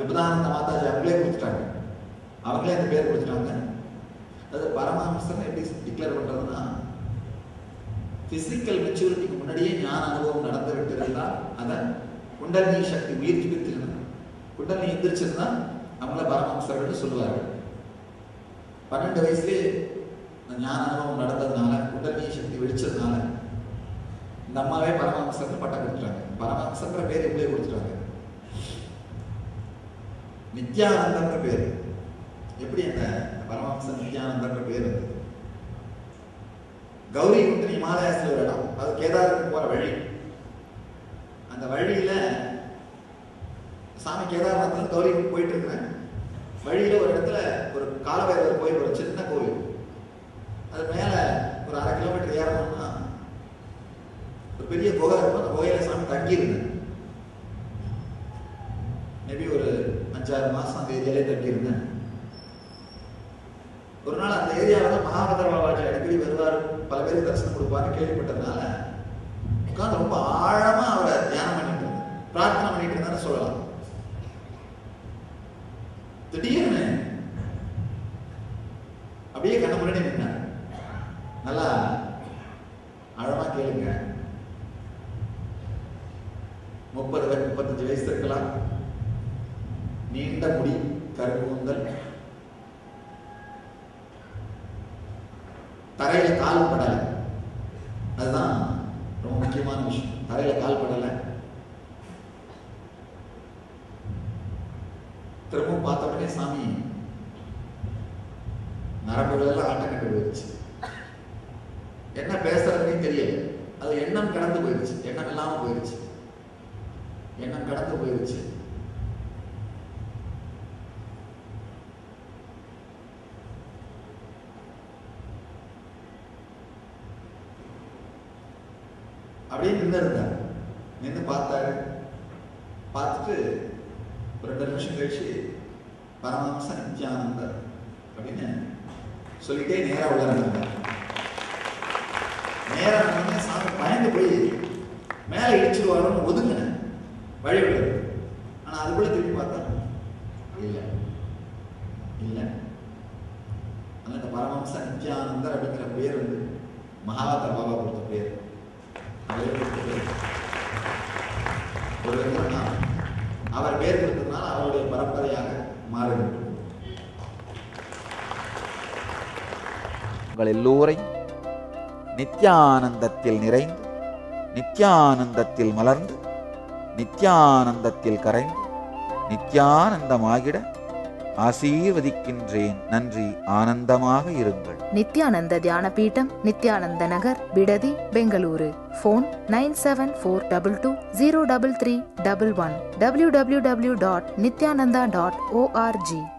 விபதானந்த மாதாஜி அவங்களே கொடுத்துட்டாங்க, அவங்களே அந்த பேர் கொடுத்துட்டாங்க. அது பரமஹம்சன் எப்படி டிக்ளேர் பண்றதுன்னா, பிசிக்கல் மெச்சூரிட்டிக்கு முன்னாடியே ஞான அனுபவம் நடந்து விட்டு இருந்தா அதை குண்டலினி சக்தி உயிர் ஜீவித்திருந்தா, குண்டலினி எந்திரிச்சிருந்தா அவங்கள பரமஹம்சர்கள் சொல்லுவார்கள். 12 வயசுலேயே ஞான அனுபவம் நடந்ததுனால, குண்டலினி சக்தி வெடிச்சதுனால இந்த அம்மாவே பரமஹம்சர்னு பட்டம் கொடுத்துட்டாங்க. பரமஹம்சன்ற பேர் எப்படியே கொடுத்துட்டாங்க. நித்யானந்தன்ற பேர் எப்படி அந்த பரமஹம்சன் நித்யானந்தன்ற பேர் வந்து கௌரி குண்டன் இமாலயத்தில் ஒரு இடம், அது கேதாரத்துக்கு போற வழி. அந்த வழியில சாமி கேதாரநாத்ல கௌரி போயிட்டு இருக்கிறேன். வழியில ஒரு இடத்துல ஒரு காலபைரவர் கோயில், ஒரு சின்ன கோயில், அது மேல ஒரு 1/2 கிலோமீட்டர் ஏறணும்னா ஒரு பெரிய குகை இருக்கும். அந்த குகையில சாமி தங்கியிருந்தேன். மேபி ஒரு 5-6 மாசம் அந்த ஏரியாலே தங்கியிருந்தேன். ஒரு நாள் அந்த ஏரியாவில் மகாபதர் பாபாஜி அடிக்கடி வருவார், பல பேருக்கு தரிசனம் கொடுப்பாரு கேள்விப்பட்டதுனால உட்காந்து ரொம்ப ஆழமா அவரை தியானம் பண்ணிட்டு இருந்தேன், பிரார்த்தனை பண்ணிட்டு இருந்தான்னு சொல்லலாம். திடீர்னு அப்படியே கண்ண முன்னாடி நின்னார். நல்லா ஆழமா கேளுங்க. 30-35 வயசு இருக்கலாம், நீண்ட முடி, கருக்கூந்தல், தரையில கால் படலை. அதுதான் ரொம்ப முக்கியமான விஷயம். தரையில கால் படலை. திரும்பவும் பார்த்த உடனே சாமி நரம்புகள் எல்லாம் ஆட்டம் கண்டு போயிடுச்சு. என்ன பேசுறதுன்னே தெரியல. அது எண்ணம் கடந்து போயிடுச்சு, எண்ணம் இல்லாம போயிடுச்சு, எண்ணம் கடந்து போயிடுச்சு. அப்படியே நின்று இருந்தார். நின்று பார்த்தாரு. பார்த்துட்டு ஒரு 2 நிமிஷம் கழிச்சு பரமஹம்ச நித்யானந்தர் அப்படின்னு சொல்லிட்டே நேரா உள்ள இருந்தார். நேரா வந்து சாமி பயந்து போய் மேலே இடிச்சுடுவாரோன்னு ஒதுங்கினேன், வழி விடுறது. ஆனா அதுக்குள்ள திரும்பி பார்த்தா இல்லை இல்லை. அதனால இந்த பரமஹம்ச நித்யானந்தர் அப்படிங்கிற பேர் வந்து மகாவதர் பாபா கொடுத்த பேர். ஒரு அவர் பேர் கொடுத்ததுனால அவருடைய பரம்பரையாக மாறிவிட்டது. உங்கள் எல்லோரையும் நித்யானந்தத்தில் நிறைந்து, நித்யானந்தத்தில் மலர்ந்து, நித்யானந்தத்தில் கரைந்து, நித்யானந்தமாகிட ஆசீர்வதிக்கின்றேன். நன்றி. ஆனந்தமாக இருங்கள். நித்யானந்த தியான பீட்டம், நித்யானந்த நகர், பிடதி, பெங்களூரு. Phone 9742203311 www.nityananda.org.